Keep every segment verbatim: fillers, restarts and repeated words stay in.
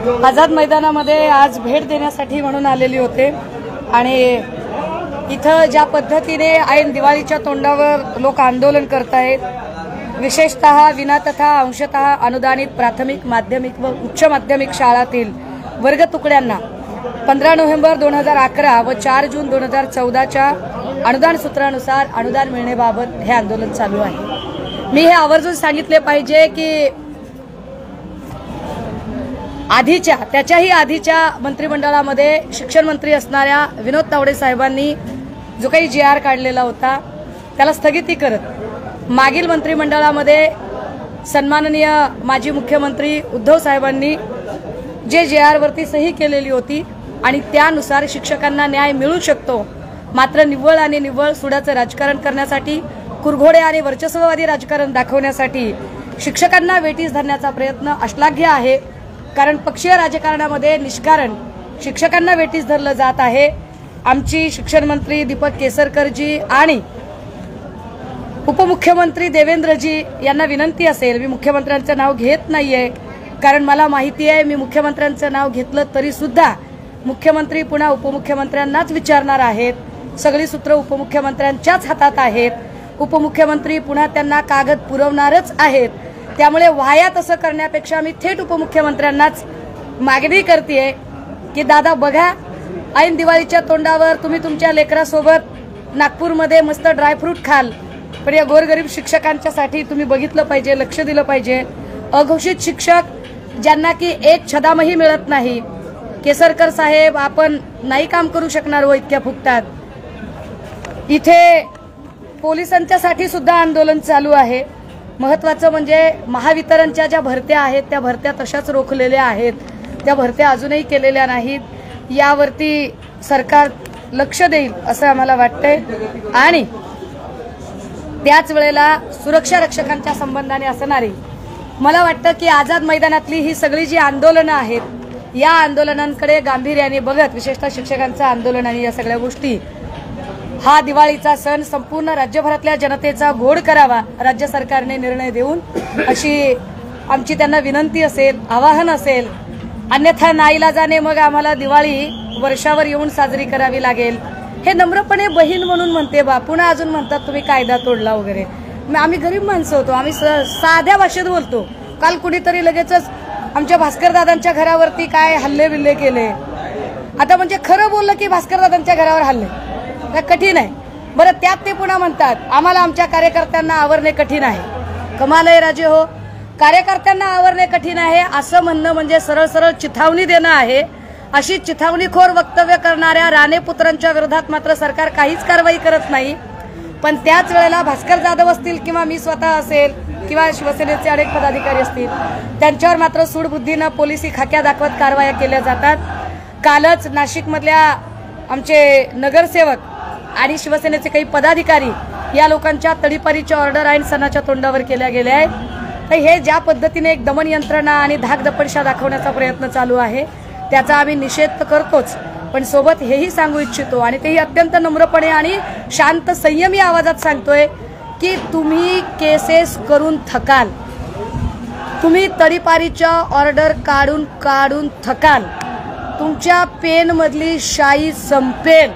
आझाद मैदानामध्ये आज भेट देण्यासाठी म्हणून आलेली होते आणि इथं ज्या पद्धतीने ऐन दिवाळीच्या तोंडावर लोक आंदोलन करतायत, विशेषतः विना तथा अंशतः अनुदानित प्राथमिक, माध्यमिक व उच्च माध्यमिक शाळातील वर्ग तुकड्यांना पंधरा नोव्हेंबर दोन हजार अकरा व चार जून दोन हजार चौदाच्या अनुदान सूत्रानुसार अनुदान मिळण्याबाबत हे आंदोलन चालू आहे। मी हे आवर्जून सांगितले पाहिजे की आधीच्या त्याच्याही आधीच्या मंत्रिमंडळामध्ये शिक्षण मंत्री असणाऱ्या विनोद तावडे साहेबांनी जो काही जी आर काढलेला होता त्याला स्थगिती करत मागील मंत्रिमंडळामध्ये सन्माननीय माजी मुख्यमंत्री उद्धव साहेबांनी जे जी आर वरती सही केलेली होती आणि त्यानुसार शिक्षकांना न्याय मिळू शकतो, मात्र निव्वळ आणि निव्वळ सुडाचं राजकारण करण्यासाठी, कुरघोडे आणि वर्चस्ववादी राजकारण दाखवण्यासाठी शिक्षकांना वेठीस धरण्याचा प्रयत्न अश्लाघ्य आहे। कारण पक्षीय राजकारणामध्ये निष्कारण शिक्षकांना वेठीस धरलं जात आहे। आमची शिक्षण मंत्री दीपक केसरकरजी आणि उपमुख्यमंत्री देवेंद्रजी यांना विनंती असेल, मी मुख्यमंत्र्यांचं नाव घेत नाहीये कारण मला माहिती आहे मी मुख्यमंत्र्यांचं नाव घेतलं तरी सुद्धा मुख्यमंत्री पुन्हा उपमुख्यमंत्र्यांनाच विचारणार आहेत, सगळी सूत्र उपमुख्यमंत्र्यांच्याच हातात आहेत, उपमुख्यमंत्री पुन्हा त्यांना कागद पुरवणारच आहेत। त्यामुळे वाया तसं करण्यापेक्षा मी थेट उपमुख्यमंत्र्यांनाच मागणी करतेय की दादा बघा, ऐन दिवाळीच्या तोंडावर तुम्ही तुमच्या लेकरासोबत नागपूरमध्ये मस्त ड्रायफ्रूट खाल, पण या गोरगरीब शिक्षकांच्यासाठी तुम्ही बघितलं पाहिजे, लक्ष दिलं पाहिजे। अघोषित शिक्षक ज्यांना की एक छदामही मिळत नाही, केसरकर साहेब आपण नाही काम करू शकणार हो इतक्या फुकटात। इथे पोलिसांच्यासाठी सुद्धा आंदोलन चालू आहे। महत्वाचं म्हणजे महावितरणच्या ज्या भरत्या आहेत त्या भरत्या तशाच रोखलेल्या आहेत, त्या भरत्या अजूनही केलेल्या नाहीत। यावरती सरकार लक्ष देईल असं आम्हाला वाटतंय आणि त्याच वेळेला सुरक्षा रक्षकांच्या संबंधाने असणारी मला वाटतं की आझाद मैदानातली ही सगळी जी आंदोलनं आहेत या आंदोलनांकडे गांभीर्याने बघत, विशेषतः शिक्षकांचं आंदोलन आणि या सगळ्या गोष्टी, हा दिवाळीचा सण संपूर्ण राज्यभरातल्या जनतेचा गोड करावा राज्य सरकारने निर्णय देऊन, अशी आमची त्यांना विनंती असेल, आवाहन असेल। अन्यथा नाईलाजाने मग आम्हाला दिवाळी वर्षावर येऊन साजरी करावी लागेल। हे नम्रपणे बहीण म्हणून म्हणते बा, पुन्हा अजून म्हणतात तुम्ही कायदा तोडला वगैरे। आम्ही गरीब माणसं होतो, आम्ही साध्या भाषेत बोलतो। काल कुणीतरी लगेचच आमच्या भास्कर दादांच्या घरावरती काय हल्ले बिल्ले केले, आता म्हणजे खरं बोललं की भास्कर दादांच्या घरावर हल्ले कठीण आहे बरं, त्यात ते पुन्हा म्हणतात आम्हाला आमच्या कार्यकर्त्यांना आवरणे कठीण आहे। कमाल आहे राजे हो, कार्यकर्त्यांना आवरणे कठीण आहे असं म्हणणं म्हणजे सरळ सरळ चिथावणी देणं आहे। अशी चिथावणीखोर वक्तव्य करणाऱ्या राणे पुत्रांच्या विरोधात मात्र सरकार काहीच कारवाई करत नाही, पण त्याच वेळेला भास्कर जाधव असतील किंवा मी स्वतः असेल किंवा शिवसेनेचे अनेक पदाधिकारी असतील त्यांच्यावर मात्र सूडबुद्धीनं पोलिसी खाक्या दाखवत कारवाया केल्या जातात। कालच नाशिकमधल्या आमचे नगरसेवक आणि शिवसेनेचे काही पदाधिकारी या लोकांच्या तडीपारीच्या ऑर्डर ऐन सणाच्या तोंडावर केल्या गेल्या आहेत। तर हे ज्या पद्धतीने एक दमन यंत्रणा आणि धाकदपटशा दाखवण्याचा प्रयत्न चालू आहे त्याचा आम्ही निषेध करतोच, पण सोबत हेही सांगू इच्छितो आणि तेही अत्यंत नम्रपणे आणि शांत संयमी आवाजात सांगतोय की तुम्ही केसेस करून थकाल, तुम्ही तडीपारीच्या ऑर्डर काढून काढून थकाल, तुमच्या पेन मधली शाई संपेल,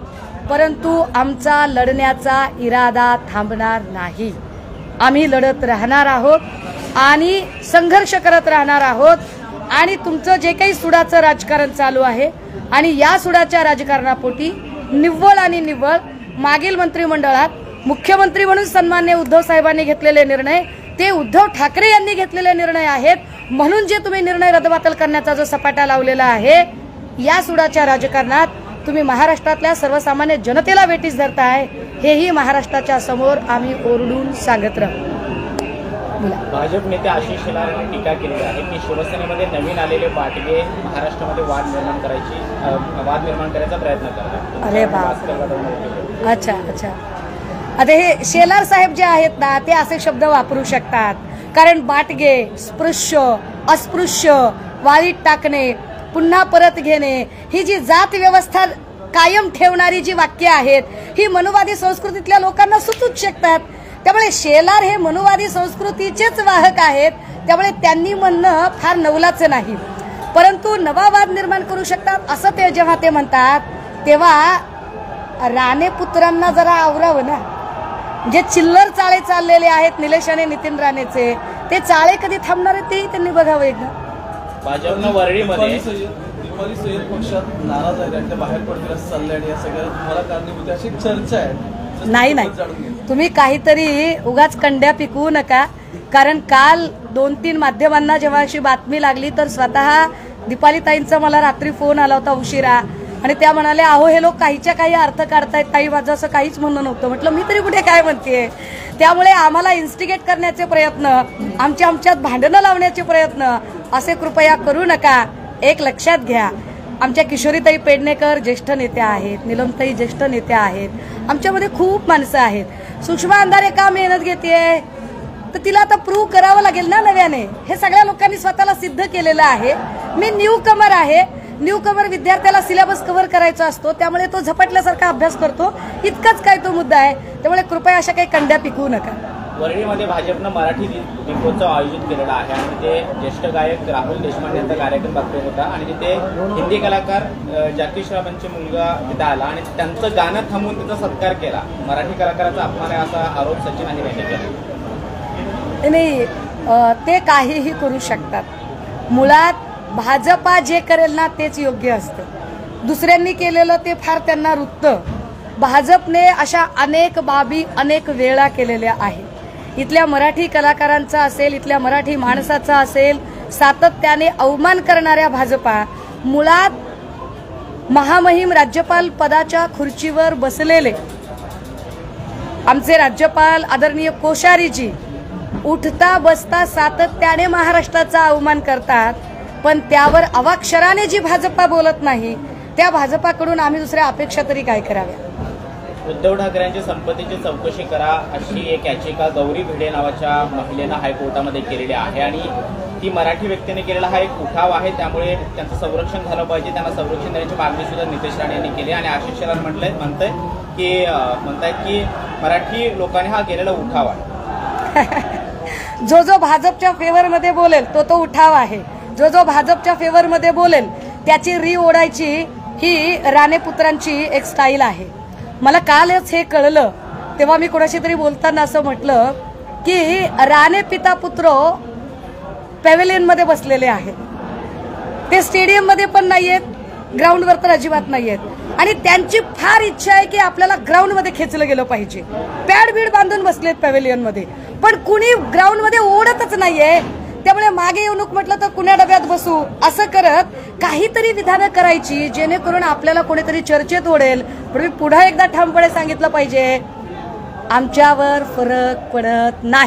परंतु आमचा लढण्याचा इरादा थांबणार नाही। आम्ही लढत राहणार आहोत आणि संघर्ष करत राहणार आहोत आणि तुमचं जे काही सुडाचं राजकारण चालू आहे आणि या सुडाच्या राजकारणापोटी निव्वळ आणि निव्वळ मागील मंत्रिमंडळात मुख्यमंत्री म्हणून सन्माननीय उद्धव साहेबांनी घेतलेले निर्णय ते उद्धव ठाकरे यांनी घेतलेले निर्णय आहेत, म्हणून जे तुम्ही निर्णय रद्दबातल करण्याचा जो सपाटा लावलेला आहे या सुडाच्या राजकारणात तुम्ही महाराष्ट्रातल्या सर्वसामान्य जनतेला वेठीस धरताय, हेही महाराष्ट्राच्या समोर आम्ही ओरडून सांगत राहू। भाजप नेते आशिष शेलार यांनी टीका केली आहे की शिवसेनेमध्ये नवीन आलेले बाटगे महाराष्ट्रामध्ये वाद निर्माण करायची वाद निर्माण करायचा प्रयत्न करतात। अरे बाप, अच्छा अच्छा। आता हे शेलार साहेब जे आहेत ना ते असे शब्द वापरू शकतात कारण बाटगे, स्पृश्य, अस्पृश्य, वाळीत टाकणे, पुन्हा परत घेणे, ही जी जात व्यवस्था कायम ठेवणारी जी वाक्य आहेत ही मनुवादी संस्कृतीतल्या लोकांना सुचूच शकतात। त्यामुळे शेलार हे मनुवादी संस्कृतीचेच वाहक आहेत, त्यामुळे त्यांनी म्हणणं फार नवलाचं नाही। परंतु नवा वाद निर्माण करू शकतात असं ते जेव्हा ते म्हणतात तेव्हा राणे पुत्रांना जरा आवरावं ना. जे चिल्लर चाळे चाललेले आहेत निलेश आणि नितीन राणेचे, ते चाळे कधी थांबणार आहेत तेही त्यांनी बघावं एकदा. भाजपनं वरळीमध्ये दीपावली सय्यद पक्षात नाराज आहे आणि ते बाहेर पडतील असं चाललंय आणि या सगळ्या तुम्हाला कारणीभूत अशी चर्चा आहे. नाही नाही, तुम्ही काहीतरी उगाच कंड्या पिकवू नका. कारण काल दोन तीन माध्यमांना जेव्हा अशी बातमी लागली तर स्वतः दीपालीताईंचा मला रात्री फोन आला होता उशिरा आणि त्या म्हणाल्या अहो हे लोक काहीच्या काही अर्थ काढतायत ताई, माझं असं काहीच म्हणणं नव्हतं. म्हटलं मी तरी कुठे काय म्हणतेय. त्यामुळे आम्हाला इन्स्टिगेट करण्याचे प्रयत्न, आमच्या आमच्यात भांडणं लावण्याचे प्रयत्न असे कृपया करू नका. एक लक्षात घ्या, आमच्या किशोरीताई पेडणेकर ज्येष्ठ नेत्या आहेत, नीलमताई ज्येष्ठ नेत्या आहेत, आमच्यामध्ये खूप माणसं आहेत. सुषमा अंधारे का मेहनत घेतेय तर तिला आता प्रूव्ह करावं लागेल ना नव्याने. हे सगळ्या लोकांनी स्वतःला सिद्ध केलेलं आहे. मी न्यू कमर आहे. न्यू कमर विद्यार्थ्याला सिलेबस कव्हर करायचा असतो, त्यामुळे तो झपटल्यासारखा अभ्यास करतो. इतकाच काय तो मुद्दा आहे. त्यामुळे कृपया अशा काही कंड्या पिकवू नका. वरळीमध्ये भाजपनं मराठी दीपोत्सव आयोजित केलेला आहे आणि तिथे ज्येष्ठ गायक राहुल देशपांडे यांचा कार्यक्रम दाखवला होता आणि तिथे हिंदी कलाकार जॅकी श्रॉफांचे मुलगा तिथे आला आणि त्यांचं गाणं थांबवून त्याचा सत्कार केला. मराठी कलाकाराचा अपमान आहे असा आरोप सचिन अहिर यांनी केला. नाही, ते काहीही करू शकतात. मुळात भाजपा जे करेल ना तेच योग्य असतं. दुसऱ्यांनी केलेलं ते फार त्यांना रुततं. भाजपने अशा अनेक बाबी अनेक वेळा केलेल्या आहेत. इथल्या मराठी कलाकारांचा असेल, इथल्या मराठी माणसाचा असेल, सातत्याने अवमान करणाऱ्या भाजपा मुळात महामहिम राज्यपाल पदाच्या खुर्चीवर बसलेले आमचे राज्यपाल आदरणीय कोश्यारीजी उठता बसता सातत्याने महाराष्ट्राचा अवमान करतात. पण त्यावर अवाक्षराने जी भाजपा बोलत नाही त्या भाजपाकडून आम्ही दुसऱ्या अपेक्षा तरी काय कराव्या. उद्धव ठाकरेंच्या संपत्तीची चौकशी करा अशी एक याचिका गौरी भिडे नावाच्या महिलेनं हायकोर्टामध्ये केलेली आहे आणि ती मराठी व्यक्तीने केलेला हा एक उठाव आहे. त्यामुळे त्यांचं संरक्षण झालं पाहिजे. त्यांना संरक्षण देण्याची मागणी सुद्धा नितेश राणे यांनी केली आणि आशिष शेलार म्हटलंय म्हणतंय की म्हणतायत की मराठी लोकांनी हा केलेला उठाव आहे. जो जो भाजपच्या फेवरमध्ये बोलेल तो तो उठाव आहे. जो जो भाजपच्या फेवरमध्ये बोलेल त्याची री ओढायची ही राणे पुत्रांची एक स्टाईल आहे. मला कालच हे कळलं तेव्हा मी कोणाशी तरी बोलताना असं म्हटलं की राणे पिता पुत्र पॅव्हेलियन मध्ये बसलेले आहेत. ते स्टेडियम मध्ये पण नाहीयेत, ग्राउंडवर तर अजिबात नाहीयेत आणि त्यांची फार इच्छा आहे की आपल्याला ग्राउंड मध्ये खेचलं गेलं पाहिजे. पॅड बीड बांधून बसलेत पॅव्हेलियन मध्ये, पण कुणी ग्राउंड मध्ये ओढतच नाहीये. त्यामुळे मागे येऊ नको म्हटलं तर कुण्या डब्यात बसू असं करत काहीतरी विधानं करायची जेणेकरून आपल्याला कोणीतरी चर्चेत ओढेल. पण मी पुन्हा एकदा ठामपणे सांगितलं पाहिजे, आमच्यावर फरक पडत नाही.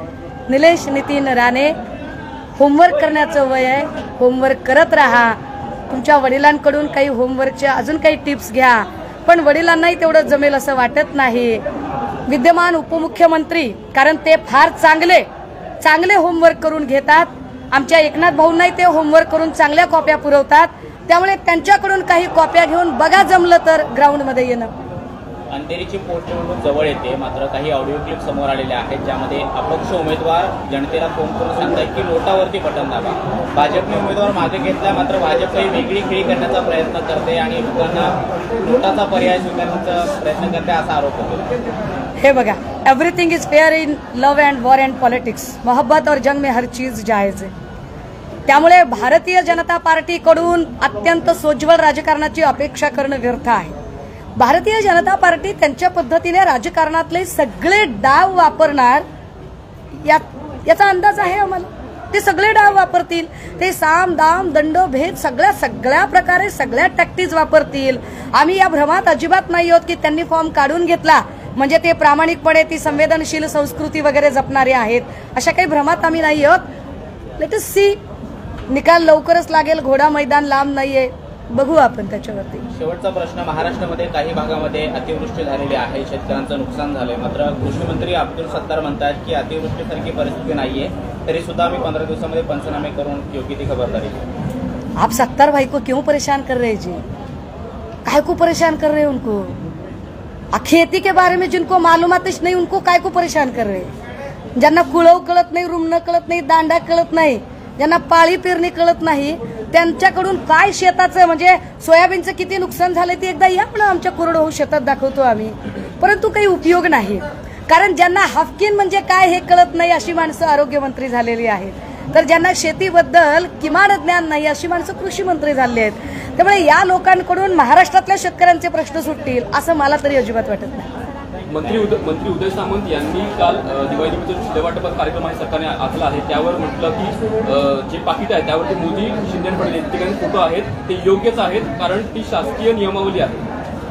निलेश नितीन राणे, होमवर्क करण्याचं वय आहे, होमवर्क करत राहा. तुमच्या वडिलांकडून काही होमवर्कच्या अजून काही टिप्स घ्या, पण वडिलांनाही तेवढं जमेल असं वाटत नाही. विद्यमान उपमुख्यमंत्री, कारण ते फार चांगले चांगले होमवर्क करून घेतात. आमच्या एकनाथ भाऊंनाही ते होमवर्क करून चांगल्या कॉप्या पुरवतात. त्यामुळे त्यांच्याकडून काही कॉप्या घेऊन बघा जमलं तर ग्राउंडमध्ये येणं. अंधेरीची पोटनिवडणूक जवळ येते, मात्र काही ऑडिओ क्लिप समोर आलेल्या आहेत ज्यामध्ये अपक्ष उमेदवार जनतेला फोन करून सांगतात की नोटावरती बटन दाबा. भाजपने उमेदवार मागे घेतला, मात्र भाजप काही वेगळी खेळी करण्याचा प्रयत्न करते आणि लोकांना नोटाचा पर्याय स्वीकारण्याचा प्रयत्न करते असा आरोप होतो. हे बघा, everything is fair in love and war and politics. मोहब्बत और जंग में हर चीज जायज है. त्यामुळे भारतीय जनता पार्टीकडून अत्यंत सोज्वळ राजकारणाची अपेक्षा करणं व्यर्थ आहे. भारतीय जनता पार्टी त्यांच्या पद्धतीने राजकारणातले सगळे डाव वापरणार या, याचा अंदाज आहे आम्हाला. ते सगळे डाव वापरतील. ते साम दाम दंड भेद सगळ्या सगळ्या प्रकारे सगळ्या टॅक्टिक्स वापरतील. आम्ही या भ्रमात अजिबात नाही आहोत की त्यांनी फॉर्म काढून घेतला म्हणजे ते प्रामाणिकपणे ती संवेदनशील संस्कृती वगैरे जपणारे आहेत, अशा काही भ्रमात आम्ही नाही आहोत. Let us see. निकाल लवकरच लागेल. घोडा मैदान लांब नाहीये, बघू आपण त्याच्यावरती. शेवटचा प्रश्न, महाराष्ट्रामध्ये काही भागामध्ये अतिवृष्टी झालेली आहे, शेतकऱ्यांचं नुकसान झालंय, मात्र कृषी मंत्री अब्दुल सत्तार म्हणतात की अतिवृष्टीसारखी परिस्थिती नाहीये, तरी सुद्धा आम्ही पंद्रह दिवसामध्ये पंचनामे करून योग्य ती खबरदारी. आप सत्तार भाई को क्यों परेशान कर रहे जी? काय को परेशान कर रहे उनको? खेती के बारे में जिनको मालूमातच नहीं उनको काय को परेशान कर रहे? ज्यांना कुळव कळत नाही, रुमणं कळत नाही, दांडा कळत नाही, ज्यांना पाळी पेरणी कळत नाही, त्यांच्याकडून काय शेताचं म्हणजे सोयाबीनचं किती नुकसान झालं ते एकदा या म्हणा आमच्या कोरडवाहू शेतात दाखवतो आम्ही, परंतु काही उपयोग नाही. कारण ज्यांना हाफकिन म्हणजे काय हे कळत नाही अशी माणसं आरोग्यमंत्री झालेली आहेत, तर ज्यांना शेतीबद्दल किमान ज्ञान नाही अशी माणसं कृषी मंत्री झालेली आहेत. त्यामुळे या लोकांकडून महाराष्ट्रातल्या शेतकऱ्यांचे प्रश्न सुटतील असं मला तरी अजिबात वाटत नाही. मंत्री उदय मंत्री उदय सामंत यांनी काल दिवाळीनिमित्त शिधावाटपाचा कार्यक्रम आहे सरकारने आखला आहे, त्यावर म्हटलं की जे पाकिट आहे त्यावरती मोदी शिंदे पटेल या ठिकाणी फोटो आहेत ते योग्यच आहेत, कारण ती शासकीय नियमावली आहे.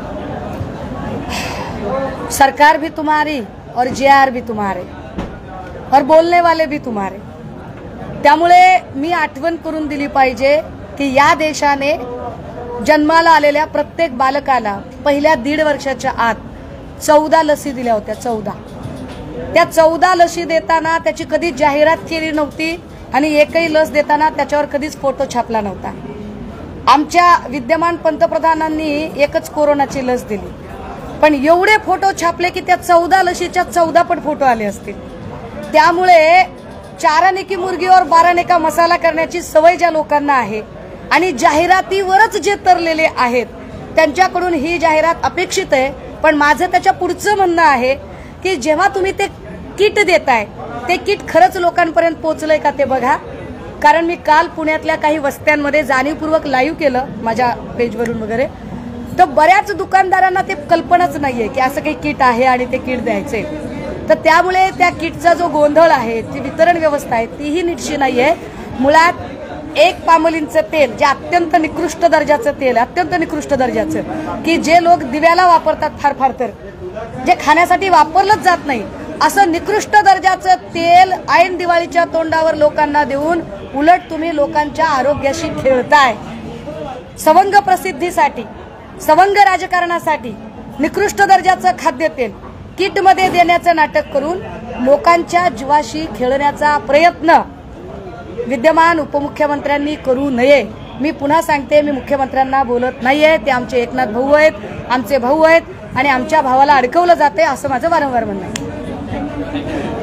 सरकार भी तुम्हारी और जे आर भी तुम्हारे और बोलने वाले भी तुम्हारे. त्यामुळे मी आठवण करून दिली पाहिजे की या देशाने जन्माला आलेल्या प्रत्येक बालकाला पहिल्या दीड वर्षाच्या आत चौदा लसी दिल्या होत्या. चौदा त्या चौदा लसी देताना त्याची कधीच जाहिरात केली नव्हती आणि एकही लस देताना त्याच्यावर कधीच फोटो छापला नव्हता. आमच्या विद्यमान पंतप्रधानांनी एकच कोरोनाची लस दिली, पण एवढे फोटो छापले की त्या चौदा लशीच्या चौदा पण फोटो आले असतील. त्यामुळे चाराने की मुर्गी और बाराने का मसाला करण्याची सवय ज्या लोकांना आहे आणि जाहिरातीवरच जे तरलेले आहेत त्यांच्याकडून ही जाहिरात अपेक्षित आहे. पण माझं त्याच्या पुढचं म्हणणं आहे की जेव्हा तुम्ही ते किट देताय ते किट खरंच लोकांपर्यंत पोहोचलंय का ते बघा. कारण मी काल पुण्यातल्या काही वस्त्यांमध्ये जाणीवपूर्वक लाईव्ह केलं माझ्या पेजवरून वगैरे, तर बऱ्याच दुकानदारांना ते कल्पनाच नाहीये की असं काही किट आहे आणि ते किट द्यायचे. तर त्यामुळे त्या किटचा जो गोंधळ आहे, ती वितरण व्यवस्था आहे तीही नीटशी नाहीये. मुळात एक पामोलीनचं तेल जे अत्यंत निकृष्ट दर्जाचं तेल, अत्यंत निकृष्ट दर्जाचं, की जे लोक दिव्याला वापरतात फार फार तर जे खाण्यासाठी वापरलंच जात नाही असं निकृष्ट दर्जाचं तेल ऐन दिवाळीच्या तोंडावर लोकांना देऊन उलट तुम्ही लोकांच्या आरोग्याशी खेळताय. सवंग प्रसिद्धीसाठी, सवंग राजकारणासाठी निकृष्ट दर्जाचं खाद्यतेल किटमध्ये देण्याचं नाटक करून लोकांच्या जीवाशी खेळण्याचा प्रयत्न विद्यमान उपमुख्यमंत्र्यांनी करू नये. मी पुन्हा सांगते, मी मुख्यमंत्र्यांना बोलत नाहीये, ते आमचे एकनाथ भाऊ आहेत, आमचे भाऊ आहेत आणि आमच्या भावाला अडकवलं जाते असं माझं वारंवार म्हणणं आहे.